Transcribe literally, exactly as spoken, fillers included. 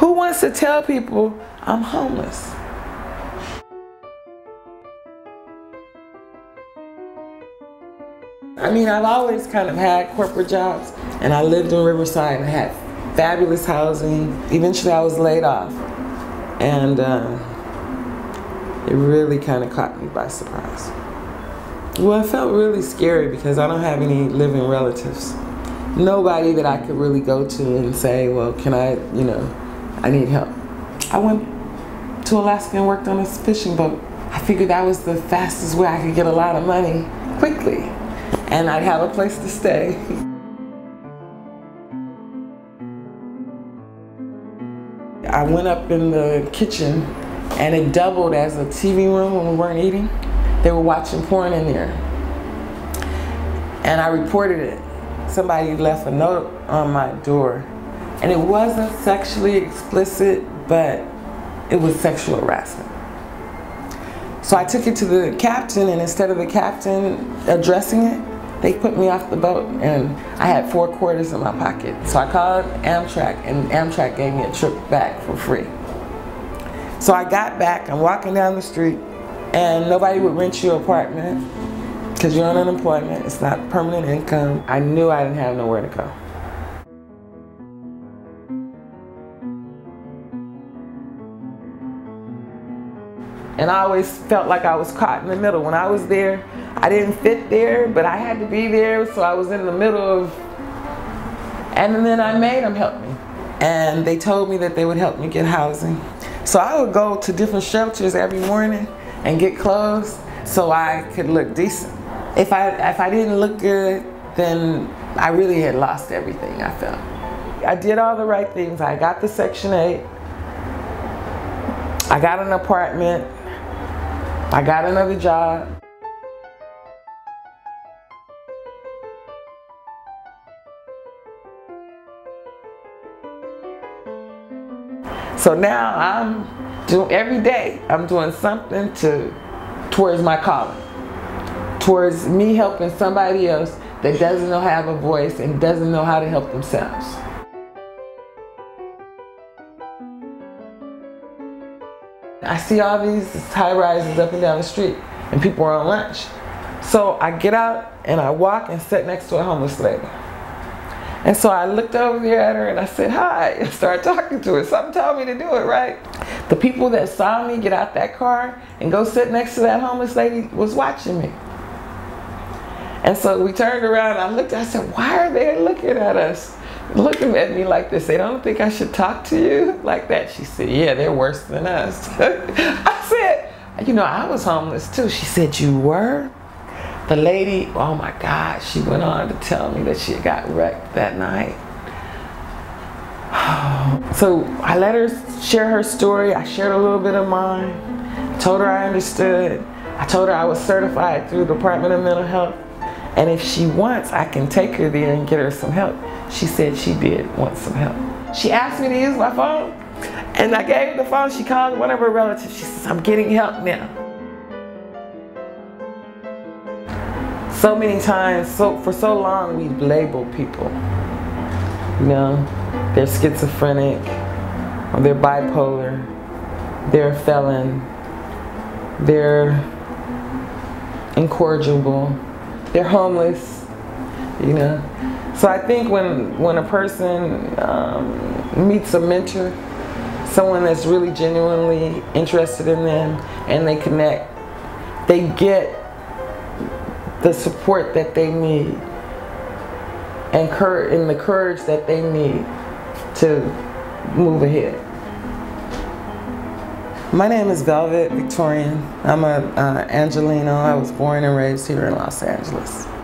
Who wants to tell people I'm homeless? I mean, I've always kind of had corporate jobs, and I lived in Riverside and had fabulous housing. Eventually I was laid off, and uh, it really kind of caught me by surprise. Well, it felt really scary because I don't have any living relatives. Nobody that I could really go to and say, well, can I, you know, I need help. I went to Alaska and worked on a fishing boat. I figured that was the fastest way I could get a lot of money quickly, and I'd have a place to stay. I went up in the kitchen and it doubled as a T V room when we weren't eating. They were watching porn in there. And I reported it. Somebody left a note on my door, and it wasn't sexually explicit, but it was sexual harassment. So I took it to the captain, and instead of the captain addressing it, they put me off the boat, and I had four quarters in my pocket. So I called Amtrak, and Amtrak gave me a trip back for free. So I got back, I'm walking down the street, and nobody would rent you an apartment because you're on unemployment, it's not permanent income. I knew I didn't have nowhere to go. And I always felt like I was caught in the middle. When I was there, I didn't fit there, but I had to be there, so I was in the middle of, and then I made them help me. And they told me that they would help me get housing. So I would go to different shelters every morning and get clothes so I could look decent. If I, if I didn't look good, then I really had lost everything, I felt. I did all the right things. I got the Section eight. I got an apartment. I got another job. So now I'm doing, every day, I'm doing something to, towards my calling, towards me helping somebody else that doesn't know how to have a voice and doesn't know how to help themselves. I see all these high rises up and down the street, and people are on lunch. So I get out and I walk and sit next to a homeless lady. And so I looked over there at her and I said, hi, and started talking to her. Something told me to do it, right? The people that saw me get out that car and go sit next to that homeless lady was watching me. And so we turned around and I looked, I said, why are they looking at us? Looking at me like this. They don't think I should talk to you like that. She said, yeah, they're worse than us. I said, you know, I was homeless too. She said, you were? The lady, oh my God, she went on to tell me that she got wrecked that night. So I let her share her story. I shared a little bit of mine. Told her I understood. I told her I was certified through the Department of Mental Health. And if she wants, I can take her there and get her some help. She said she did want some help. She asked me to use my phone, and I gave her the phone. She called one of her relatives. She says, I'm getting help now. So many times, so for so long, we've labeled people. You know, they're schizophrenic, or they're bipolar, they're a felon, they're incorrigible, they're homeless, you know. So I think when, when a person um, meets a mentor, someone that's really genuinely interested in them, and they connect, they get the support that they need and, cur and the courage that they need to move ahead. My name is Velvet Victorian. I'm a uh, Angelino. I was born and raised here in Los Angeles.